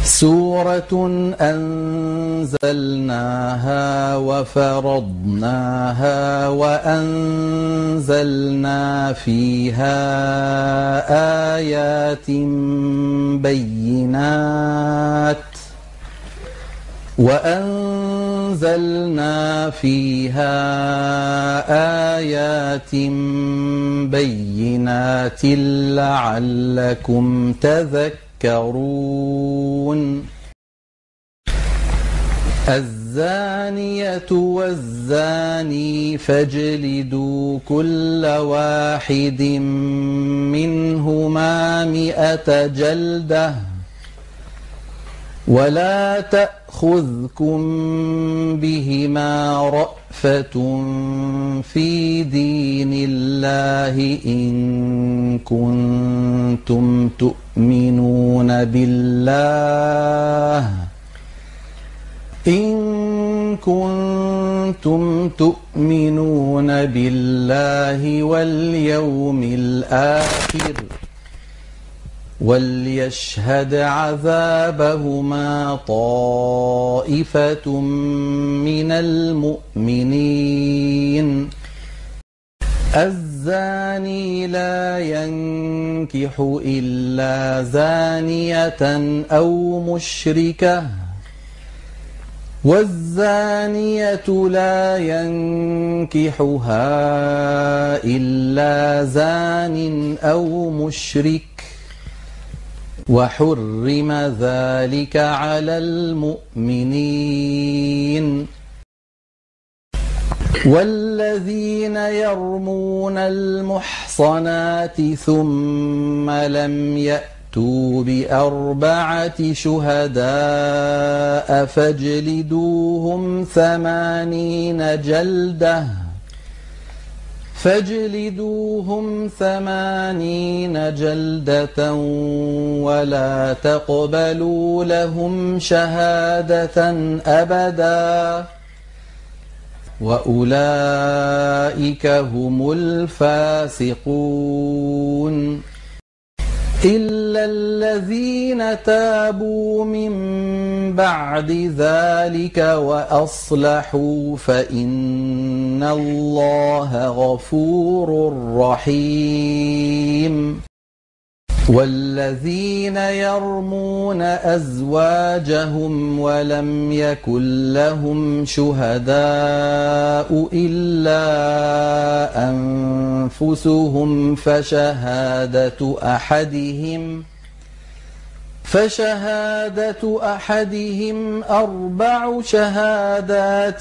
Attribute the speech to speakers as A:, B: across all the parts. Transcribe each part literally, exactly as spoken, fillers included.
A: سورة أنزلناها وفرضناها وأنزلنا فيها آيات بينات وأنزلنا فيها آيات بينات لعلكم تذكرون الزانية والزاني فاجلدوا كل واحد منهما مئة جلدة ولا تأخذكم بهما رأفة في دين الله إن كنتم تؤمنون بالله إن كنتم تؤمنون بالله واليوم الآخر وليشهد عذابهما طائفة من المؤمنين الزاني لا ينكح إلا زانية أو مشركة والزانية لا ينكحها إلا زان أو مشرك وحرم ذلك على المؤمنين والذين يرمون المحصنات ثم لم يأتوا بأربعة شهداء فاجلدوهم ثمانين جلدة فاجلدوهم ثمانين جلدة ولا تقبلوا لهم شهادة أبدا وأولئك هم الفاسقون إلا الذين تابوا من بعد ذلك وأصلحوا فإن الله غفور رحيم والذين يرمون أزواجهم ولم يكن لهم شهداء إلا أنفسهم فشهادة أحدهم فشهادة أحدهم أربع شهادات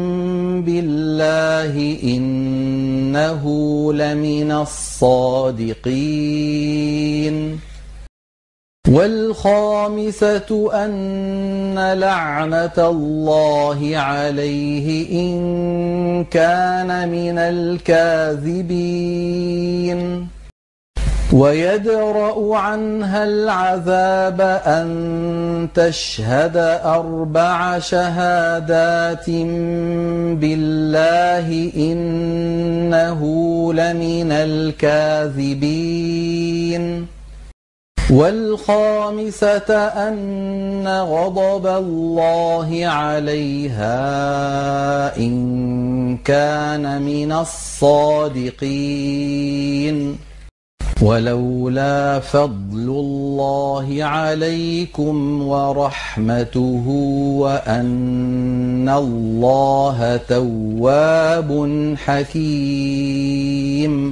A: بالله إنه لمن الصادقين والخامسة أن لعنة الله عليه إن كان من الكاذبين ويدرأ عنها العذاب أن تشهد أربع شهادات بالله إنه لمن الكاذبين والخامسة أن غضب الله عليها إن كان من الصادقين ولولا فضل الله عليكم ورحمته وأن الله تواب حكيم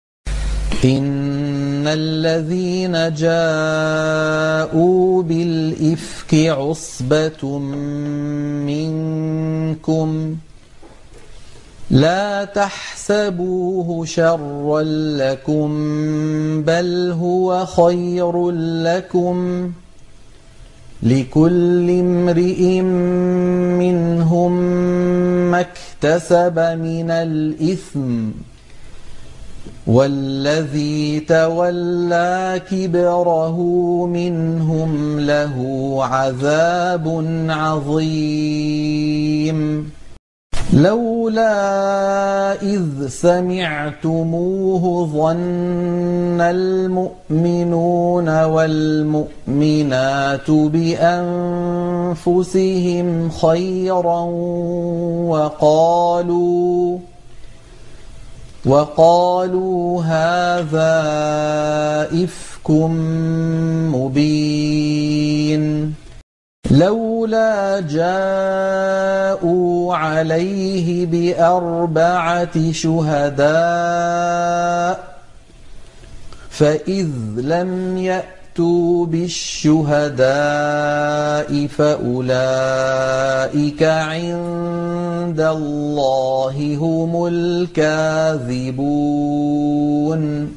A: إن الذين جاءوا بالإفك عصبة منكم لا تحسبوه شرا لكم بل هو خير لكم لكل امرئ منهم ما اكتسب من الإثم والذي تولى كبره منهم له عذاب عظيم لولا إذ سمعتموه ظن المؤمنون والمؤمنات بأنفسهم خيرا وقالوا وقالوا هذا إفك مبين لولا جاءوا عليه بأربعة شهداء فإذ لم يأتوا بالشهداء فأولئك عند الله هم الكاذبون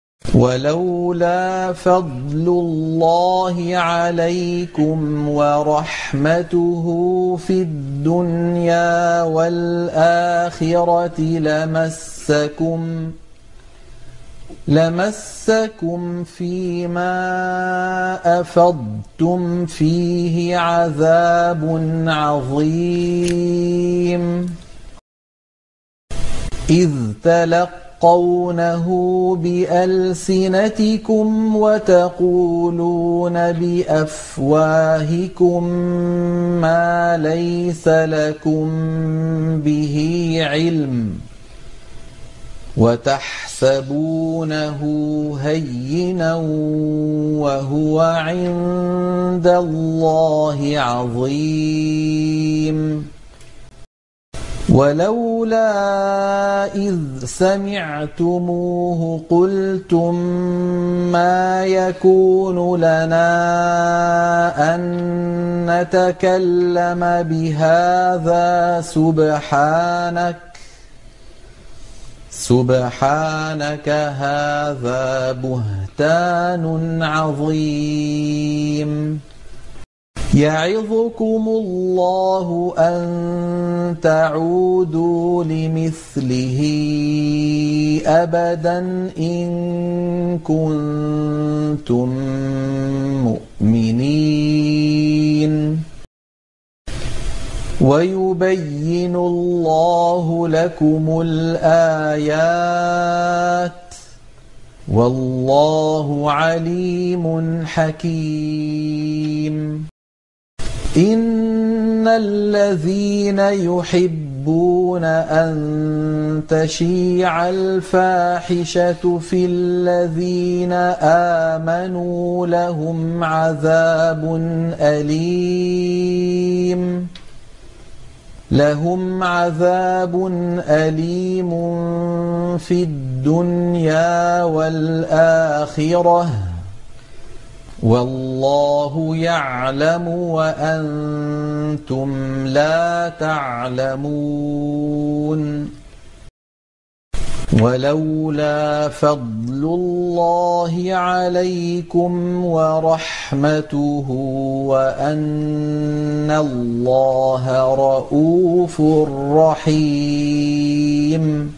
A: ولولا فضل الله عليكم ورحمته في الدنيا والآخرة لمسكم لمسكم فيما أفضتم فيه عذاب عظيم إذ تلقونه بألسنتكم وتقولون بأفواهكم ما ليس لكم به علم وتحسبونه هينا وهو عند الله عظيم ولولا إذ سمعتموه قلتم ما يكون لنا أن نتكلم بهذا سبحانك سبحانك هذا بهتان عظيم يعظكم الله أن تعودوا لمثله أبدا إن كنتم مؤمنين ويبين الله لكم الآيات والله عليم حكيم إن الذين يحبون أن تشيع الفاحشة في الذين آمنوا لهم عذاب أليم لهم عذاب أليم في الدنيا والآخرة والله يعلم وأنتم لا تعلمون ولولا فضل الله عليكم ورحمته وأن الله رءوف رحيم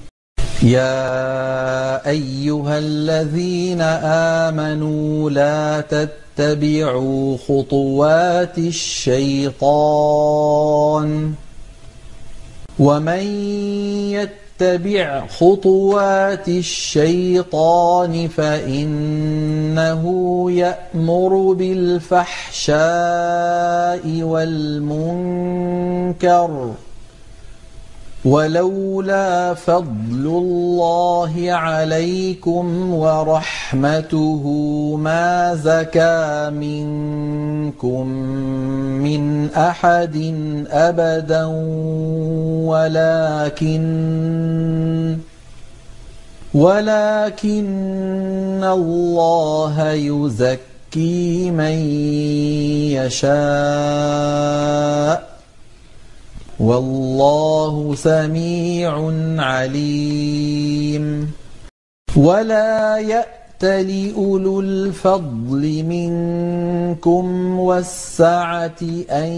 A: يا أيها الذين آمنوا لا تتبعوا خطوات الشيطان ومن يتبع خطوات الشيطان فإنه يأمر بالفحشاء والمنكر ولولا فضل الله عليكم ورحمته ما زكى منكم من أحد أبدا ولكن ولكن الله يزكي من يشاء والله سميع عليم ولا يأت لأولو الفضل منكم والسعة أن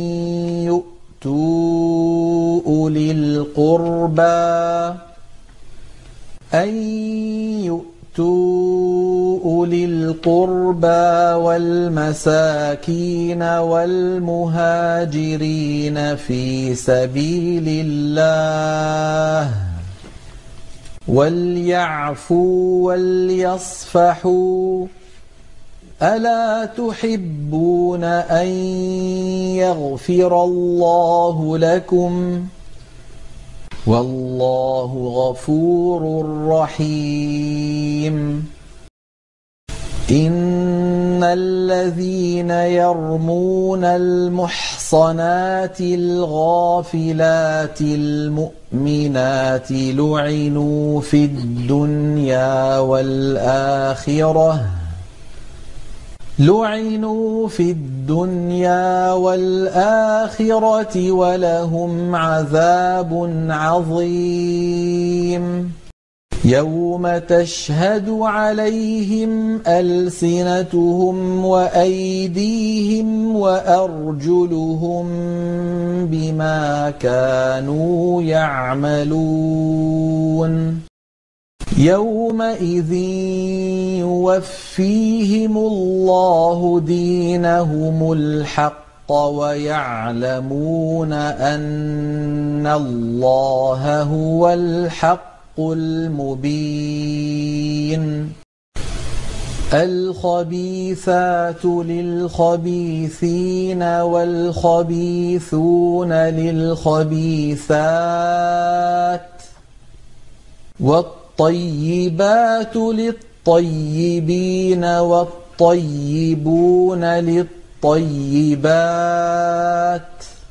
A: يؤتوا أولي القربى أن يؤتوا وَآتُوا أُولِي الْقُرْبَى وَالْمَسَاكِينَ وَالْمُهَاجِرِينَ فِي سَبِيلِ اللَّهِ وَلْيَعْفُوا وَلْيَصْفَحُوا أَلَا تُحِبُّونَ أَن يَغْفِرَ اللَّهُ لَكُمْ وَاللَّهُ غَفُورٌ رَّحِيمٌ إِنَّ الَّذِينَ يَرْمُونَ الْمُحْصَنَاتِ الْغَافِلَاتِ الْمُؤْمِنَاتِ لُعِنُوا فِي الدُّنْيَا وَالْآخِرَةِ لُعِنُوا فِي الدُّنْيَا وَالْآخِرَةِ وَلَهُمْ عَذَابٌ عَظِيمٌ يَوْمَ تَشْهَدُ عَلَيْهِمْ أَلْسِنَتُهُمْ وَأَيْدِيهِمْ وَأَرْجُلُهُم بِمَا كَانُوا يَعْمَلُونَ يَوْمَئِذٍ يُوَفِّيهِمُ اللَّهُ دِينَهُمُ الْحَقَّ وَيَعْلَمُونَ أَنَّ اللَّهَ هُوَ الْحَقُّ الْمُبِينُ الْخَبِيثَاتُ لِلْخَبِيثِينَ وَالْخَبِيثُونَ لِلْخَبِيثَاتِ والطيبات للطيبين والطيبون للطيبات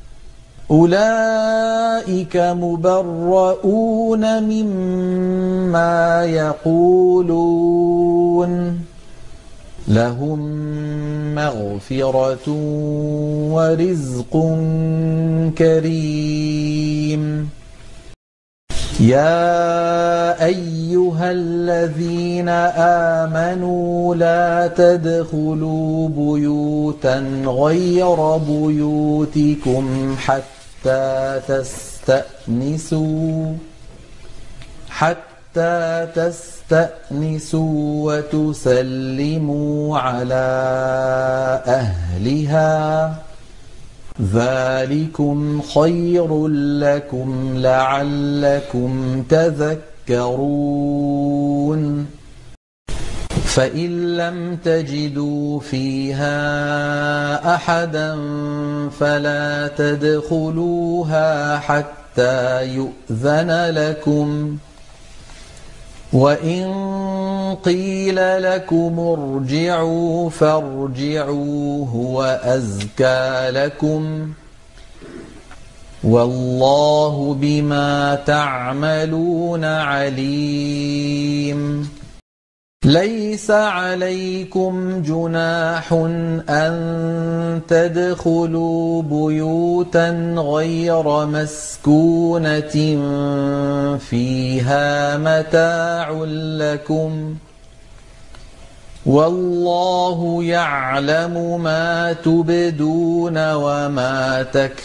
A: أولئك مبرؤون مما يقولون لهم مغفرة ورزق كريم يا أيها الذين آمنوا لا تدخلوا بيوتا غير بيوتكم حتى تستأنسوا حتى تستأنسوا وتسلموا على أهلها ذلكم خير لكم لعلكم تذكرون فإن لم تجدوا فيها أحدا فلا تدخلوها حتى يؤذن لكم وإن قيل لكم ارجعوا فارجعوا هو أزكى لكم والله بما تعملون عليم ليس عليكم جناح أن تدخلوا بيوتا غير مسكونة فيها متاع لكم والله يعلم ما تبدون وما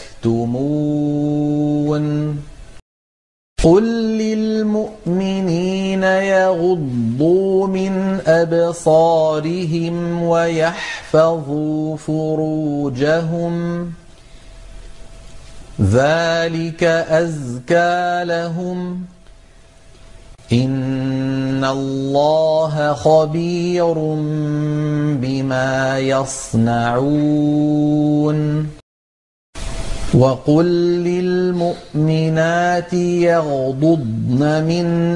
A: تكتمون قل للمؤمنين يغضوا من أبصارهم ويحفظوا فروجهم ذلك أزكى لهم إن الله خبير بما يصنعون وقل للمؤمنات يغضضن من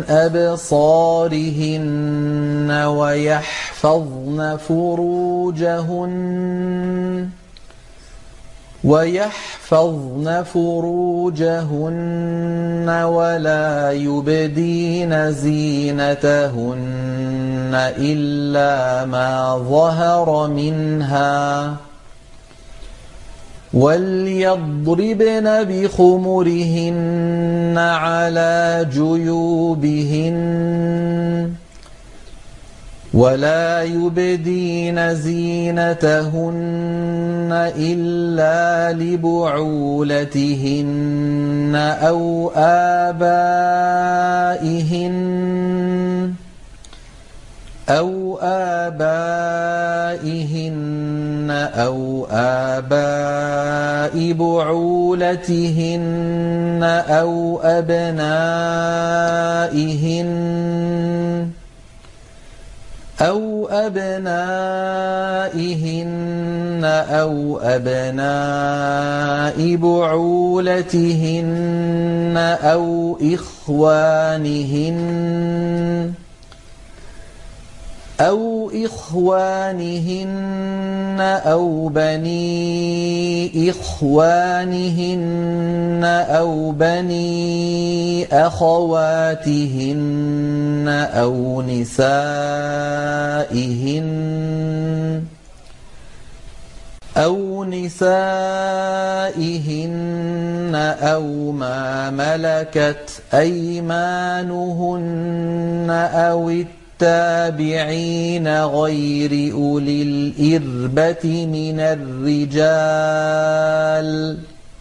A: أبصارهن ويحفظن فروجهن ويحفظن فروجهن ولا يبدين زينتهن إلا ما ظهر منها وليضربن بخمرهن على جيوبهن ولا يبدين زينتهن إلا لبعولتهن أو آبائهن أَوْ آبَائِهِنَّ أَوْ آبَاءِ بُعُولَتِهِنَّ أَوْ أَبْنَائِهِنَّ أَوْ أَبْنَائِهِنَّ أَوْ أَبْنَاءِ بُعُولَتِهِنَّ أَوْ إِخْوَانِهِنَّ أَوْ إِخْوَانِهِنَّ أَوْ بَنِي إِخْوَانِهِنَّ أَوْ بَنِي أَخَوَاتِهِنَّ أَوْ نِسَائِهِنَّ أَوْ نِسَائِهِنَّ أَوْ مَا مَلَكَتْ أَيْمَانُهُنَّ أَوِ التابعين غير أولي الإربة من الرجال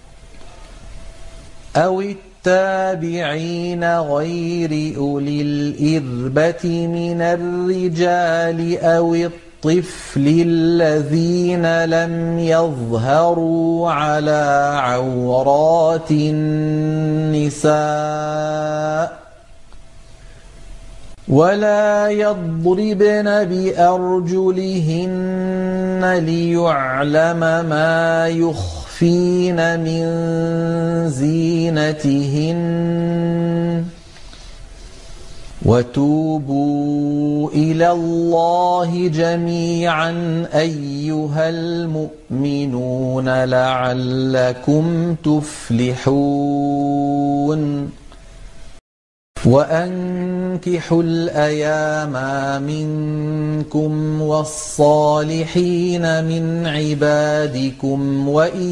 A: أو التابعين غير أولي الإربة من الرجال أو الطفل الذين لم يظهروا على عورات النساء ولا يضربن بأرجلهن ليعلم ما يخفين من زينتهن وتوبوا إلى الله جميعا أيها المؤمنون لعلكم تفلحون وأنكحوا الأيام منكم والصالحين من عبادكم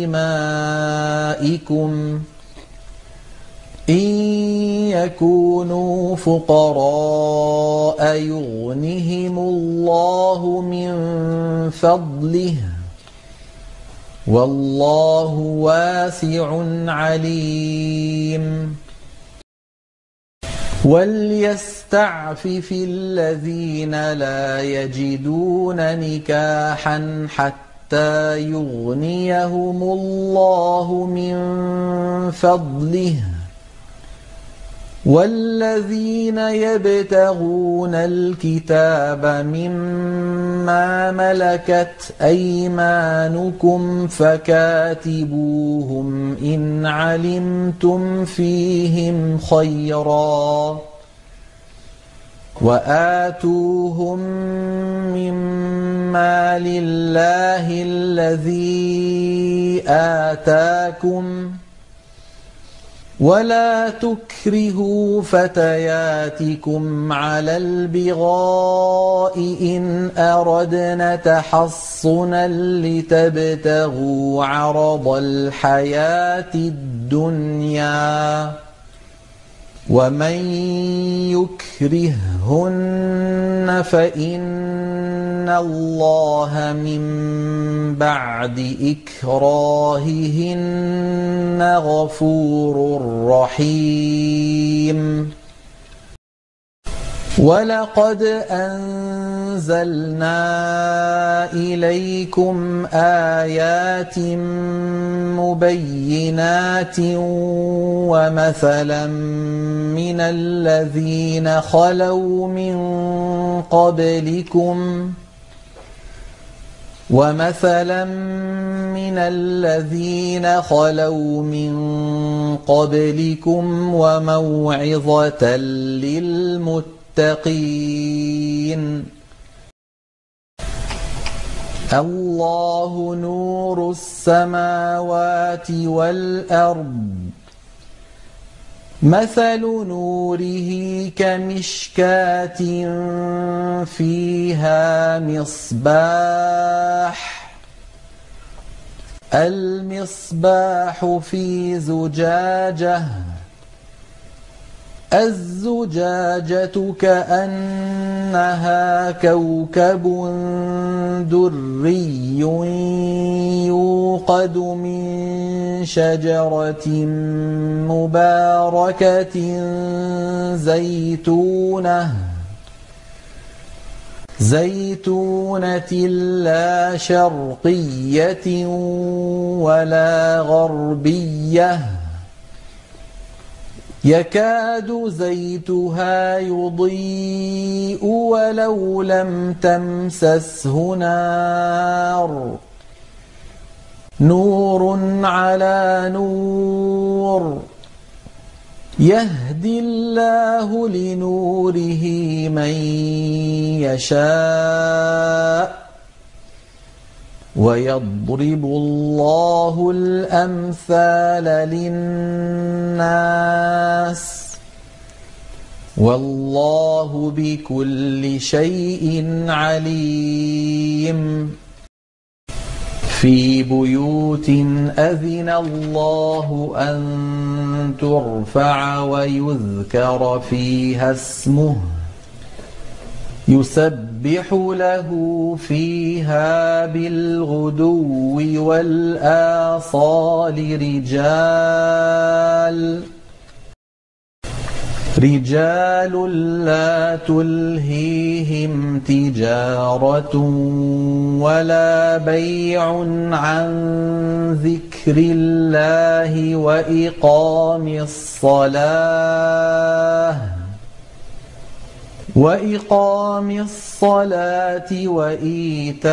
A: وإمائكم إن يكونوا فقراء يغنهم الله من فضله والله واسع عليم وليستعفف الذين لا يجدون نكاحا حتى يغنيهم الله من فضله والذين يبتغون الكتاب مما ملكت أيمانكم فكاتبوهم إن علمتم فيهم خيرا وآتوهم مما لله الذي آتاكم ولا تكرهوا فتياتكم على البغاء إن أردنا تحصنا لتبتغوا عرض الحياة الدنيا ومن يكرههن فإن الله من بعد إكراههن غفور رحيم ولقد أنزلنا إليكم آيات مبينات ومثلا من الذين خلوا من قبلكم ومثلا من الذين خلوا من قبلكم وموعظة للمتقين الله نور السماوات والأرض مثل نوره كمشكاة فيها مصباح المصباح في زجاجة الزجاجة كأنها كوكب دري يوقد من شجرة مباركة زيتونة زيتونة لا شرقية ولا غربية يكاد زيتها يضيء ولو لم تمسسه نار نور على نور يهدي الله لنوره من يشاء ويضرب الله الأمثال للناس والله بكل شيء عليم في بيوت أذن الله أن ترفع ويذكر فيها اسمه يسبح له فيها بالغدو والآصال رجال رجال لا تلهيهم تجارة ولا بيع عن ذكر الله وإقام الصلاة وإقام الصلاة وإيتاء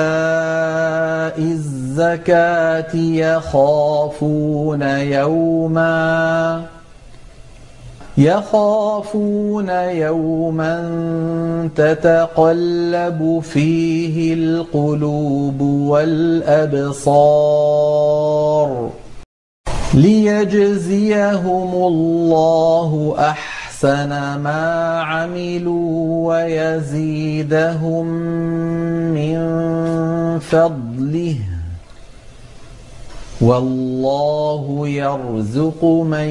A: الزكاة يخافون يوما يخافون يوما تتقلب فيه القلوب والأبصار ليجزيهم الله أحسن ما عملوا ويزيدهم من فضله والله يرزق من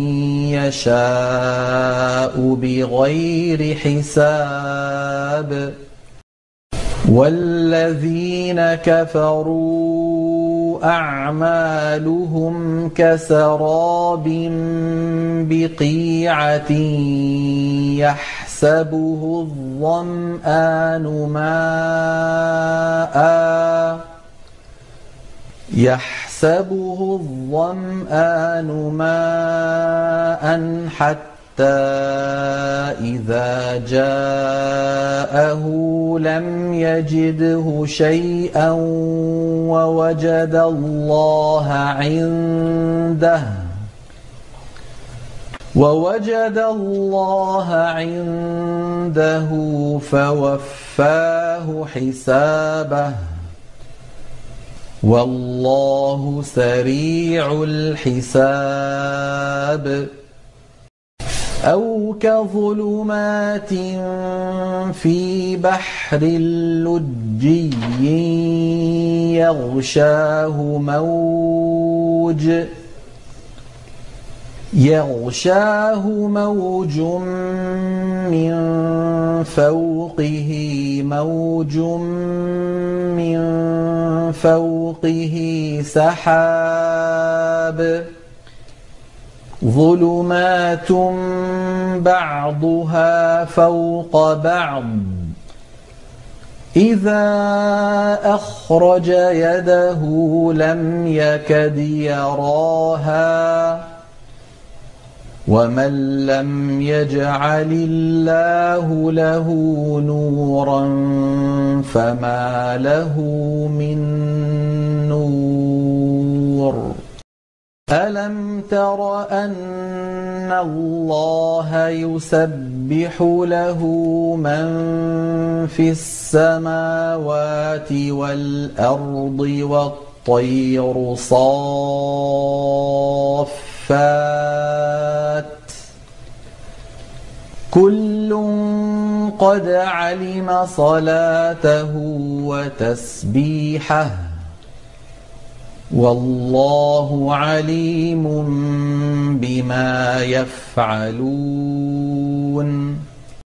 A: يشاء بغير حساب والذين كفروا أعمالهم كسراب بقيعة يحسبه الظمآن ماءً يحسبه الظمآن ماءً حتى إذا جاءه لم يجده شيئا ووجد الله عنده ووجد الله عنده فوفاه حسابه والله سريع الحساب أو كظلمات في بحر لجي يغشاه موج يغشاه موج من فوقه موج من فوقه سحاب ظلمات بعضها فوق بعض إذا أخرج يده لم يكد يراها ومن لم يجعل الله له نورا فما له من نور ألم تر أن الله يسبح له من في السماوات والأرض والطير صافات كل قد علم صلاته وتسبيحه والله عليم بما يفعلون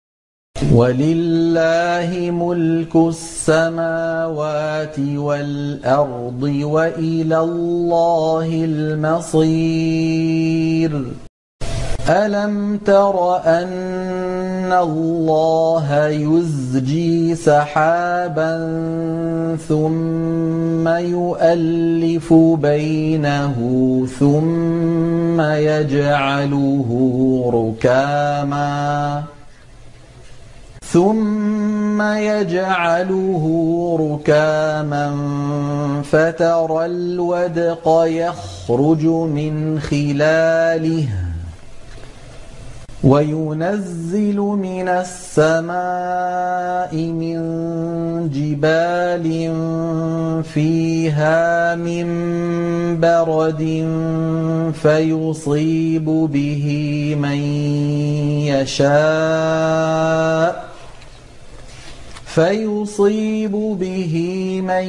A: ولله ملك السماوات والأرض وإلى الله المصير ألم تر أن إِنَّ اللَّهَ يُزْجِي سَحَابًا ثُمَّ يُؤَلِّفُ بَيْنَهُ ثُمَّ يَجْعَلُهُ رُكَامًا ثُمَّ يَجْعَلُهُ رُكَامًا فَتَرَى الْوَدْقَ يَخْرُجُ مِنْ خِلَالِهِ وَيُنَزِّلُ مِنَ السَّمَاءِ مِن جِبَالٍ فِيهَا مِن بَرَدٍ فَيُصِيبُ بِهِ مَن يَشَاءُ فيصيب به من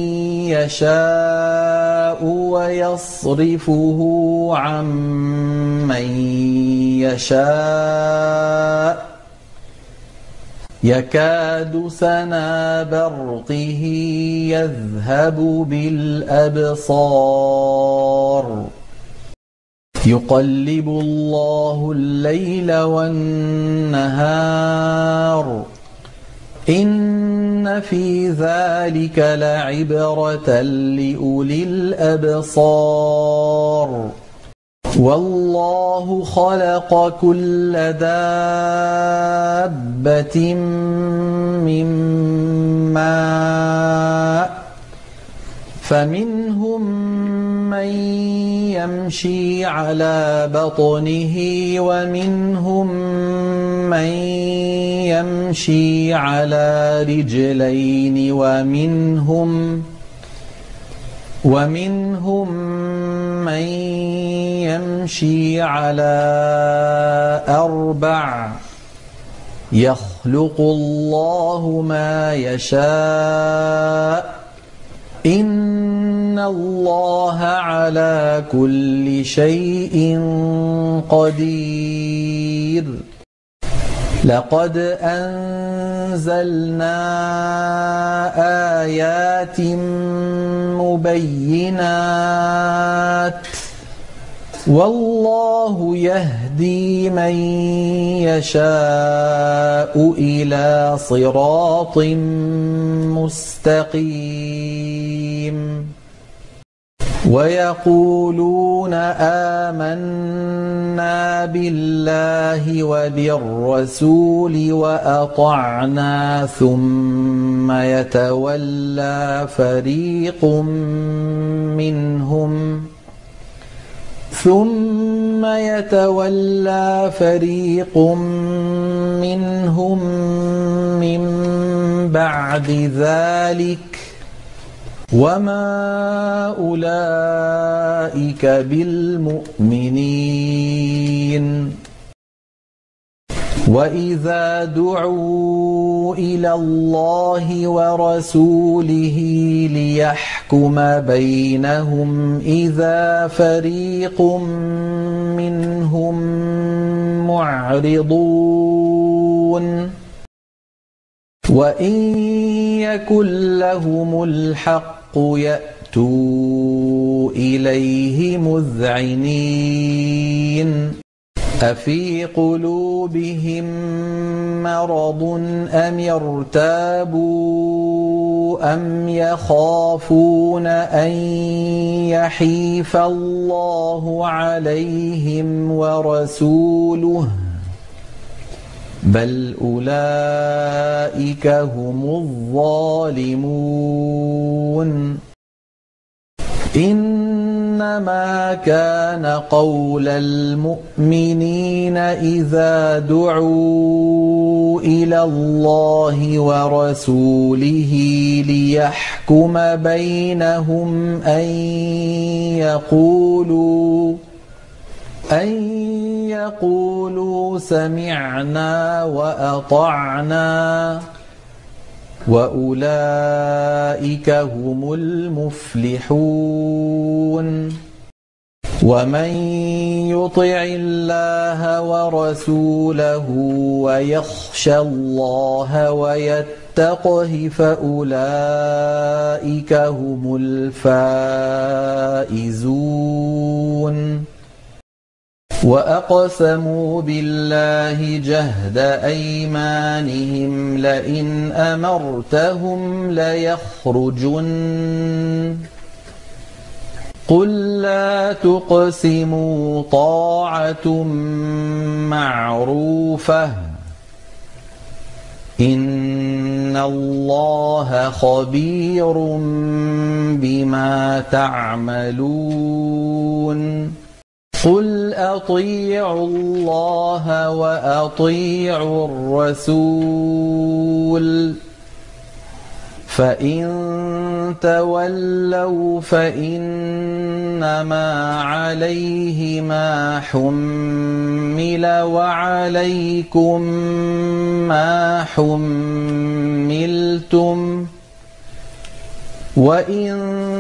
A: يشاء ويصرفه عن من يشاء يكاد سنا برقه يذهب بالأبصار يقلب الله الليل والنهار إن في ذلك لعبرة لأولي الأبصار والله خلق كل دابة من ماء فمنهم من يمشي على بطنه ومنهم من يمشي على رجلين ومنهم ومنهم من يمشي على أربع يخلق الله ما يشاء إن الله على كل شيء قدير لقد أنزلنا آيات مبينات والله يهدي من يشاء إلى صراط مستقيم ويقولون آمنا بالله وبالرسول وأطعنا ثم يتولى فريق منهم ثم يتولى فريق منهم من بعد ذلك وما أولئك بالمؤمنين وإذا دعوا إلى الله ورسوله ليحكم بينهم إذا فريق منهم معرضون وإن يكن لهم الحق يأتوا إليه مذعنين أفي قلوبهم مرض أم ارتابوا أم يخافون أن يحيف الله عليهم ورسوله بل أولئك هم الظالمون إنما كان قول المؤمنين إذا دعوا إلى الله ورسوله ليحكم بينهم أن يقولوا أن يقولوا سمعنا وأطعنا وأولئك هم المفلحون ومن يطع الله ورسوله ويخشى الله ويتقه فأولئك هم الفائزون وأقسموا بالله جهد أيمانهم لئن أمرتهم ليخرجن قل لا تقسموا طاعة معروفة إن الله خبير بما تعملون قل أطيعوا الله وأطيعوا الرسول فإن تولوا فإنما عليه ما حمل وعليكم ما حملتم وإن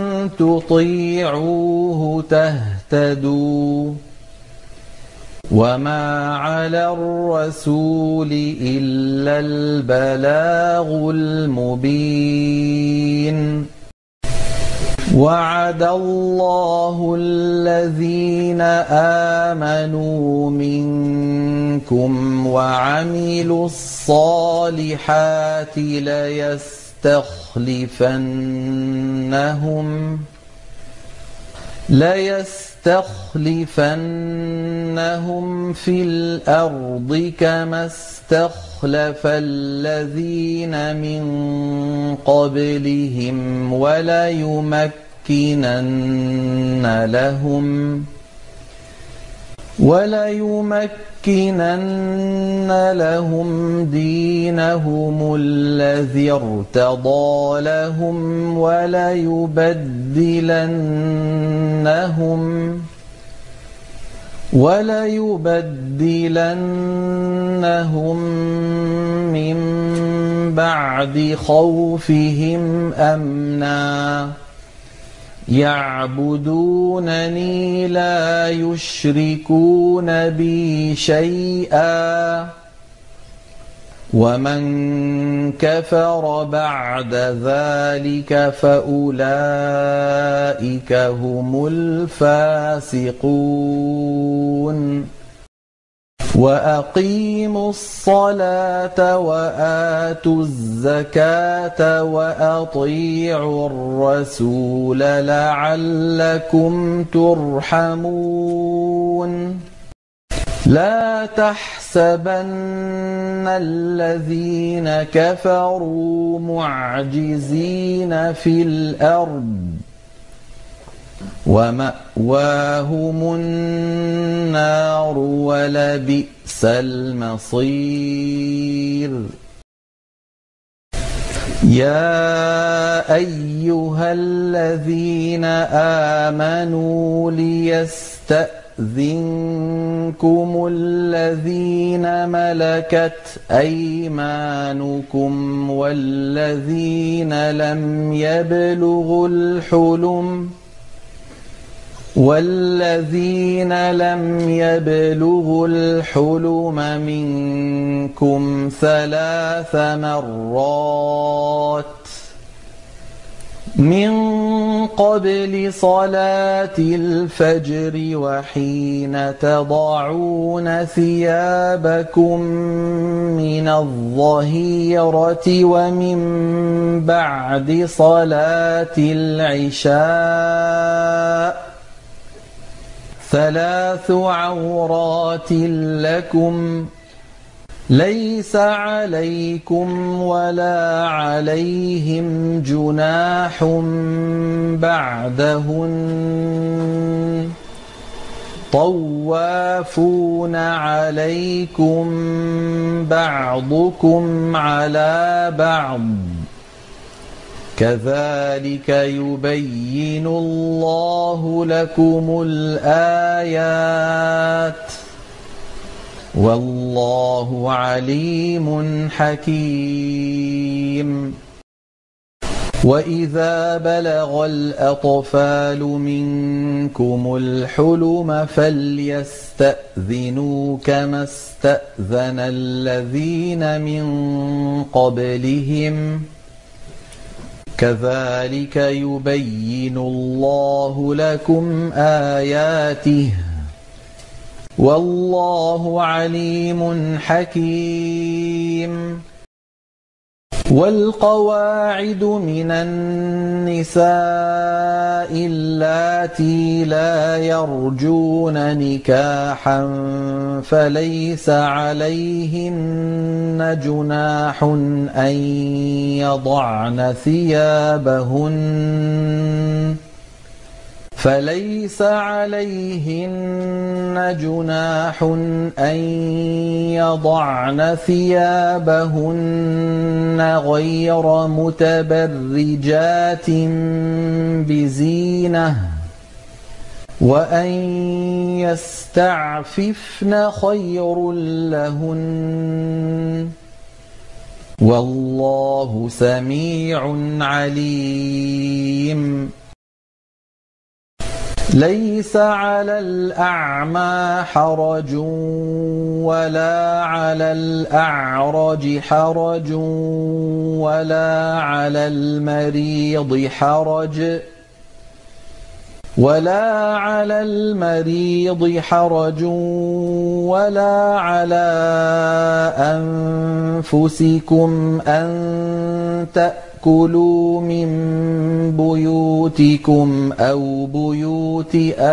A: تطيعوه تهتدوا وما على الرسول إلا البلاغ المبين وعد الله الذين آمنوا منكم وعملوا الصالحات ليستخلفنهم ليستخلفنهم في الأرض كما استخلف الذين من قبلهم وليمكنن لهم وليمكنن لهم دينهم الذي ارتضى لهم وليبدلنهم وليبدلنهم من بعد خوفهم أمنا يعبدونني لا يشركون بي شيئا ومن كفر بعد ذلك فأولئك هم الفاسقون وأقيموا الصلاة وآتوا الزكاة وأطيعوا الرسول لعلكم ترحمون لا تحسبن الذين كفروا معجزين في الأرض ومأواهم النار ولبئس المصير يا أيها الذين آمنوا ليستأذنكم الذين ملكت أيمانكم والذين لم يبلغوا الحلم والذين لم يبلغوا الحلم منكم ثلاث مرات من قبل صلاة الفجر وحين تضعون ثيابكم من الظهيرة ومن بعد صلاة العشاء ثلاث عورات لكم ليس عليكم ولا عليهم جناح بعدهن طوافون عليكم بعضكم على بعض كذلك يبين الله لكم الآيات والله عليم حكيم وإذا بلغ الأطفال منكم الحلم فليستأذنوا كما استأذن الذين من قبلهم كذلك يبين الله لكم آياته والله عليم حكيم. والقواعد من النساء اللاتي لا يرجون نكاحا فليس عليهن جناح أن يضعن ثيابهن فليس عليهن جناح أن يضعن ثيابهن غير متبرجات بزينة وأن يستعففن خير لهن والله سميع عليم. ليس على الأعمى حرج ولا على الأعرج حرج ولا على المريض حرج ولا على المريض حرج ولا على أنفسكم أن تأكلوا من بيوتكم أو بيوت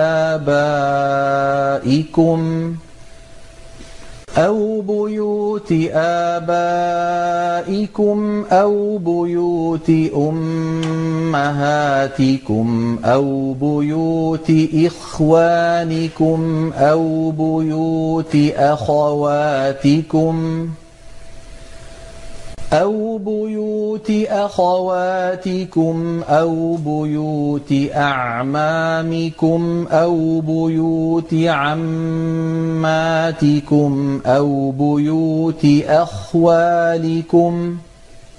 A: آبائكم أو بيوت آبائكم أو بيوت أمهاتكم أو بيوت إخوانكم أو بيوت أخواتكم أو بيوت أخواتكم أو بيوت أعمامكم أو بيوت عماتكم أو بيوت أخوالكم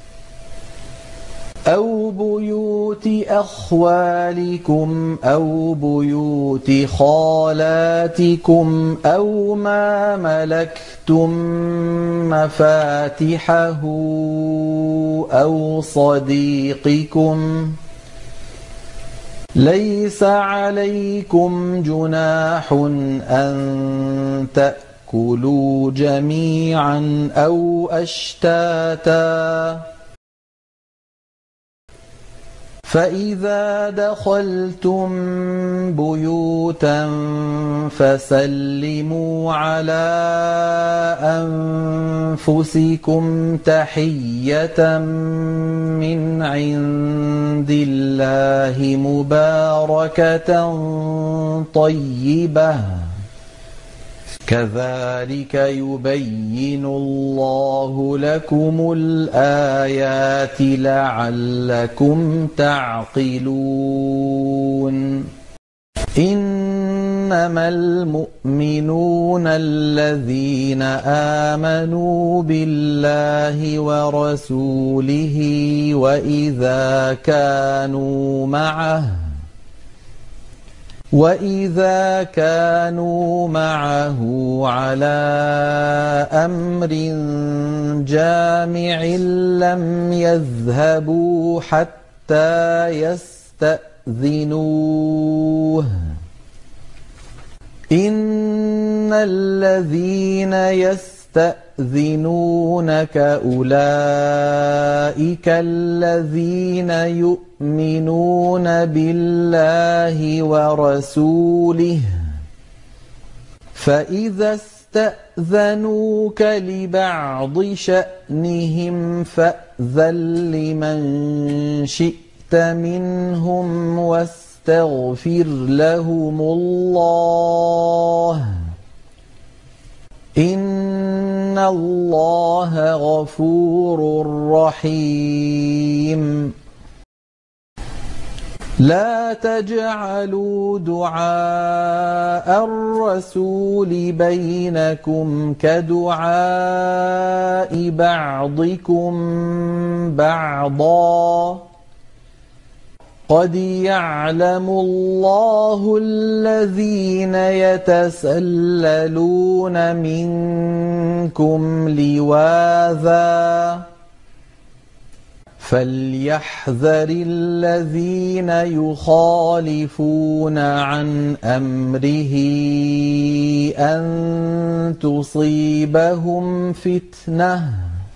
A: أو بيوت أخوالكم أو بيوت خالاتكم أو ما ملكتم مفاتحه أو صديقكم ليس عليكم جناح أن تأكلوا جميعا أو أشتاتا فإذا دخلتم بيوتا فسلموا على أنفسكم تحية من عند الله مباركة طيبة كذلك يبين الله لكم الآيات لعلكم تعقلون. إنما المؤمنون الذين آمنوا بالله ورسوله وإذا كانوا معه وإذا كانوا معه على أمر جامع لم يذهبوا حتى يستأذنوه إن الذين يستأذنونك أولئك الذين يؤمنون بالله ورسوله فإذا استأذنوك لبعض شأنهم فأذن لمن شئت منهم واستغفر لهم الله إن الله غفور رحيم. لا تجعلوا دعاء الرسول بينكم كدعاء بعضكم بعضا قد يعلم الله الذين يتسللون منكم لواذا فليحذر الذين يخالفون عن أمره أن تصيبهم فتنة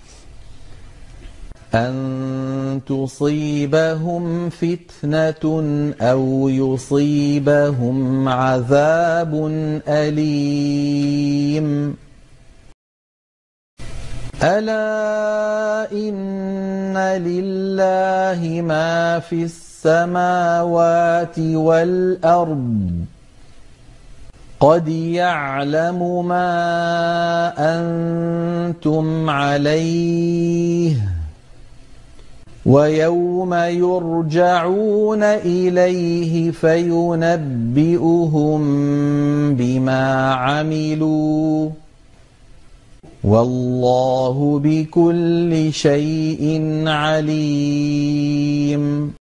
A: أن تصيبهم فتنة أو يصيبهم عذاب أليم. ألا إن لله ما في السماوات والأرض قد يعلم ما أنتم عليه ويوم يرجعون إليه فينبئهم بما عملوا والله بكل شيء عليم.